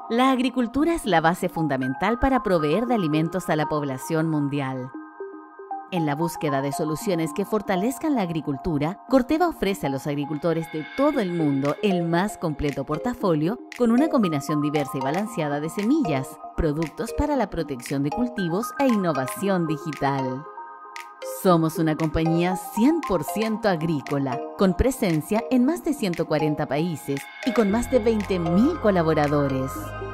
La agricultura es la base fundamental para proveer de alimentos a la población mundial. En la búsqueda de soluciones que fortalezcan la agricultura, Corteva ofrece a los agricultores de todo el mundo el más completo portafolio con una combinación diversa y balanceada de semillas, productos para la protección de cultivos e innovación digital. Somos una compañía 100% agrícola, con presencia en más de 140 países y con más de 20.000 colaboradores.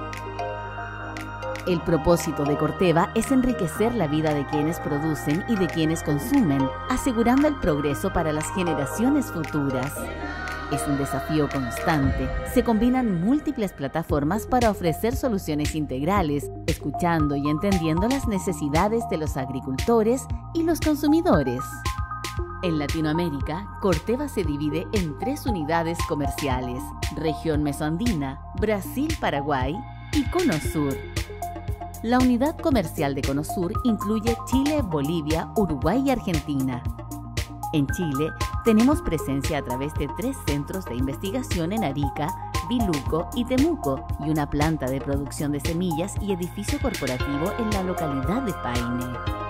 El propósito de Corteva es enriquecer la vida de quienes producen y de quienes consumen, asegurando el progreso para las generaciones futuras. Es un desafío constante. Se combinan múltiples plataformas para ofrecer soluciones integrales, escuchando y entendiendo las necesidades de los agricultores y los consumidores. En Latinoamérica, Corteva se divide en 3 unidades comerciales: región mesoandina, Brasil-Paraguay y Cono Sur. La unidad comercial de Cono Sur incluye Chile, Bolivia, Uruguay y Argentina. En Chile, tenemos presencia a través de 3 centros de investigación en Arica, Biluco y Temuco y una planta de producción de semillas y edificio corporativo en la localidad de Paine.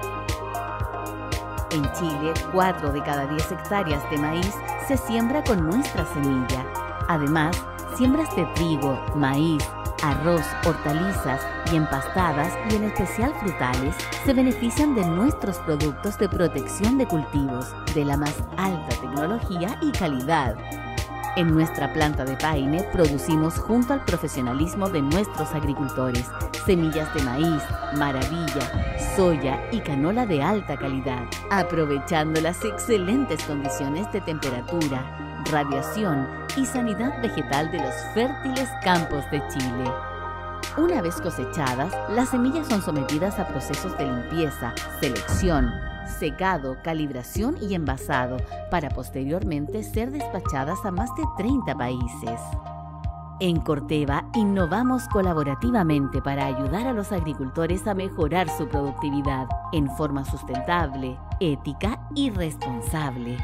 En Chile, 4 de cada 10 hectáreas de maíz se siembra con nuestra semilla. Además, siembras de trigo, maíz, arroz, hortalizas y empastadas, y en especial frutales, se benefician de nuestros productos de protección de cultivos de la más alta tecnología y calidad. En nuestra planta de Paine producimos, junto al profesionalismo de nuestros agricultores, semillas de maíz, maravilla, soya y canola de alta calidad, aprovechando las excelentes condiciones de temperatura, radiación y sanidad vegetal de los fértiles campos de Chile. Una vez cosechadas, las semillas son sometidas a procesos de limpieza, selección, secado, calibración y envasado para posteriormente ser despachadas a más de 30 países. En Corteva innovamos colaborativamente para ayudar a los agricultores a mejorar su productividad en forma sustentable, ética y responsable.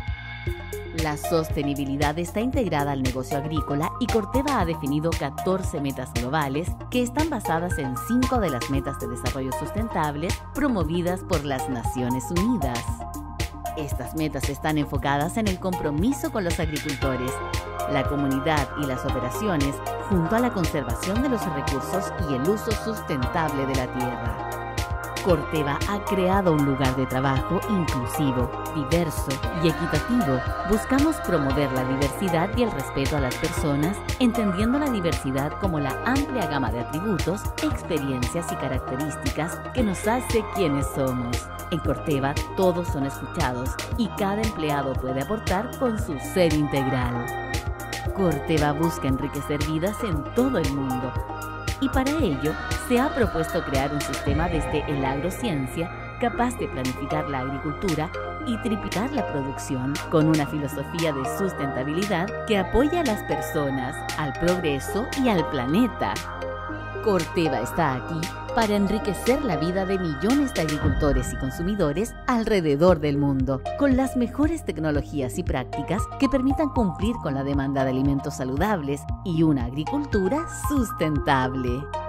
La sostenibilidad está integrada al negocio agrícola y Corteva ha definido 14 metas globales que están basadas en 5 de las metas de desarrollo sustentable promovidas por las Naciones Unidas. Estas metas están enfocadas en el compromiso con los agricultores, la comunidad y las operaciones, junto a la conservación de los recursos y el uso sustentable de la tierra. Corteva ha creado un lugar de trabajo inclusivo, diverso y equitativo. Buscamos promover la diversidad y el respeto a las personas, entendiendo la diversidad como la amplia gama de atributos, experiencias y características que nos hace quienes somos. En Corteva todos son escuchados y cada empleado puede aportar con su ser integral. Corteva busca enriquecer vidas en todo el mundo, y para ello se ha propuesto crear un sistema desde el agrociencia capaz de planificar la agricultura y triplicar la producción con una filosofía de sustentabilidad que apoya a las personas, al progreso y al planeta. Corteva está aquí para enriquecer la vida de millones de agricultores y consumidores alrededor del mundo, con las mejores tecnologías y prácticas que permitan cumplir con la demanda de alimentos saludables y una agricultura sustentable.